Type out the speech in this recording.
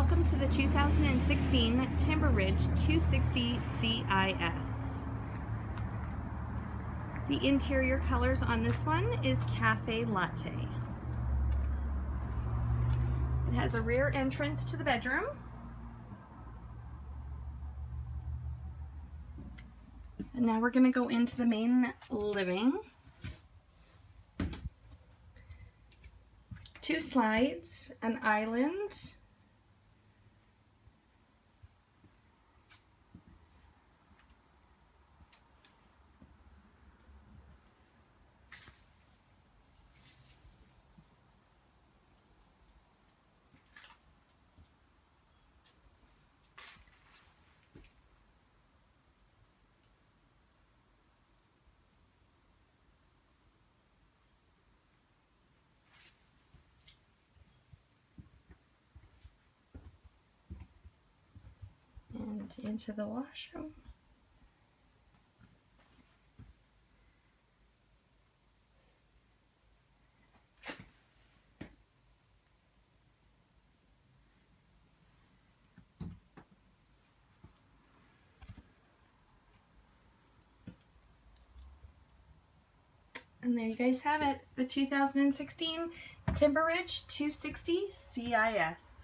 Welcome to the 2016 Timber Ridge 260 CIS. The interior colors on this one is Cafe Latte. It has a rear entrance to the bedroom. And now we're going to go into the main living. 2 slides, an island, and into the washroom. And there you guys have it, the 2016 Timber Ridge 260 CIS.